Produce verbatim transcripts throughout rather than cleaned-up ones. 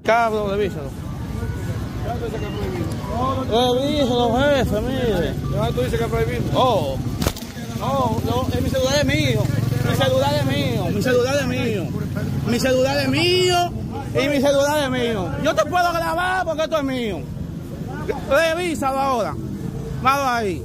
cabro, revísalo. Revísalo, jefe, mire. ¿Dónde tú dices que es prohibido? Oh, no, no, mi celular es mío. Mi celular es mío. Mi celular es mío. Mi celular es mío. Y mi celular es mío. Yo te puedo grabar porque esto es mío. Revísalo ahora. Malo ahí.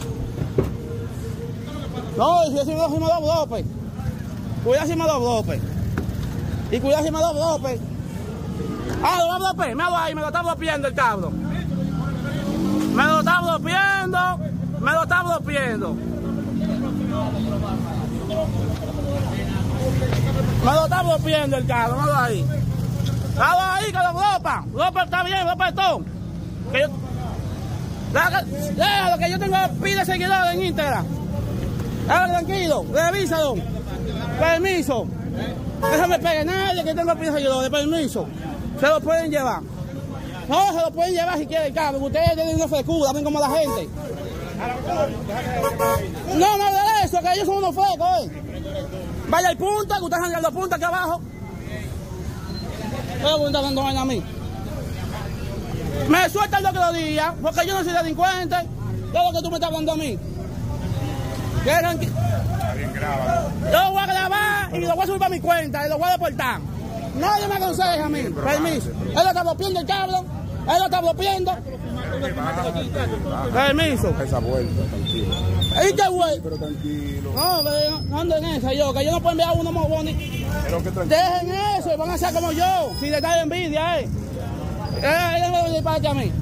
No, si yo si me lo blope. Cuidado si me lo blope. Y cuidado si me lo blope. Ah, lo va a bloquear. Me lo ahí, me lo está bloqueando el cabro. Me lo está bloqueando. Me lo está bloqueando. Me lo está bloqueando el cabro. Malo ahí. Malo ahí que lo blopan. Blopa está bien, blopa todo. Que yo... Déjalo que yo tengo pila de seguidores en Instagram. Déjalo tranquilo. Revísalo. Permiso. Déjame pegar nadie que tengo pila de seguidores. Permiso. Se lo pueden llevar. No, se lo pueden llevar si quieren, cabrón. Ustedes tienen una frescura, ven como la gente. No, no de eso, que ellos son unos frescos, ¿eh? Vaya al punta, que ustedes han dado punta aquí abajo. ¿Qué me está dando a mí? Me sueltan lo que lo diga, porque yo no soy delincuente. ¿Qué es lo que tú me estás hablando a mí? ¿Quieren que... Yo lo voy a grabar y lo voy a subir para mi cuenta y lo voy a deportar. Nadie me aconseja a mí. Permiso. Él lo está bloqueando el cabrón. Él lo está bloqueando. Permiso. Esa vuelta, tranquilo. ¿Y qué güey? Pero tranquilo. No, no ando en esa yo, que yo no puedo enviar uno más bonito. Dejen eso y van a ser como yo. Si les da envidia, eh. Eh, él me viene para a mí.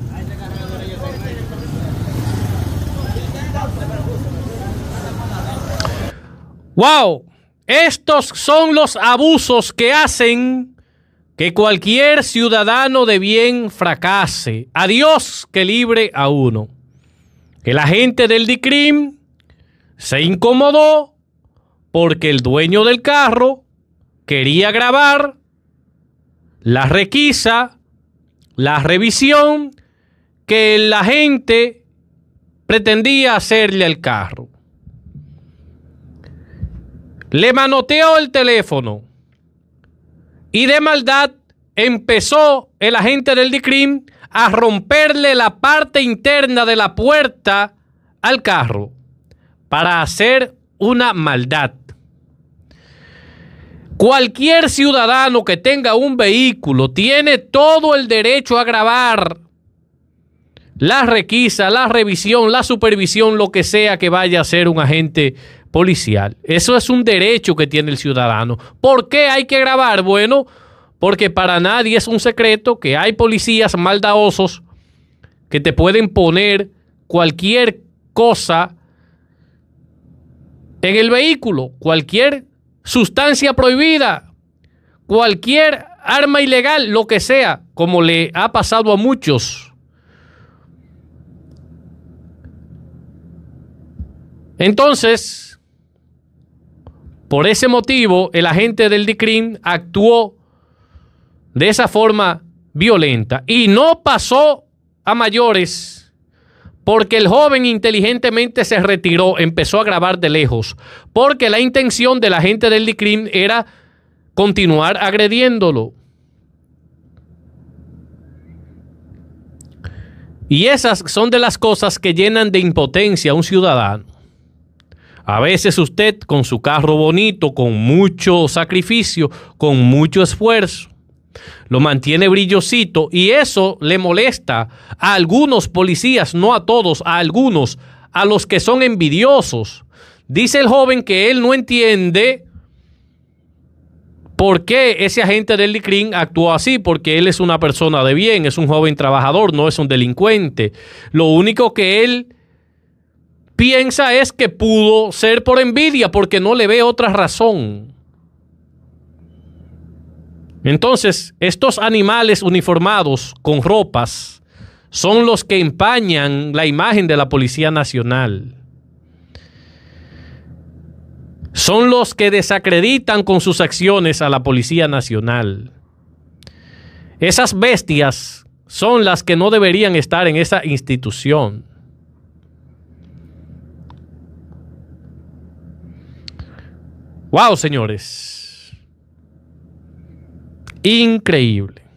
¡Wow! Estos son los abusos que hacen que cualquier ciudadano de bien fracase. A Dios que libre a uno. Que la gente del DICRIM se incomodó porque el dueño del carro quería grabar la requisa, la revisión que la gente pretendía hacerle al carro. Le manoteó el teléfono y de maldad empezó el agente del DICRIM a romperle la parte interna de la puerta al carro para hacer una maldad. Cualquier ciudadano que tenga un vehículo tiene todo el derecho a grabar la requisa, la revisión, la supervisión, lo que sea que vaya a hacer un agente policial. Eso es un derecho que tiene el ciudadano. ¿Por qué hay que grabar? Bueno, porque para nadie es un secreto que hay policías maldadosos que te pueden poner cualquier cosa en el vehículo, cualquier sustancia prohibida, cualquier arma ilegal, lo que sea, como le ha pasado a muchos. Entonces, por ese motivo, el agente del DICRIM actuó de esa forma violenta y no pasó a mayores porque el joven inteligentemente se retiró, empezó a grabar de lejos, porque la intención del agente del DICRIM era continuar agrediéndolo. Y esas son de las cosas que llenan de impotencia a un ciudadano. A veces usted con su carro bonito, con mucho sacrificio, con mucho esfuerzo, lo mantiene brillosito y eso le molesta a algunos policías, no a todos, a algunos, a los que son envidiosos. Dice el joven que él no entiende por qué ese agente del DICRIM actuó así, porque él es una persona de bien, es un joven trabajador, no es un delincuente. Lo único que él piensa es que pudo ser por envidia, porque no le ve otra razón. Entonces, estos animales uniformados con ropas son los que empañan la imagen de la Policía Nacional. Son los que desacreditan con sus acciones a la Policía Nacional. Esas bestias son las que no deberían estar en esa institución. Wow, señores. Increíble.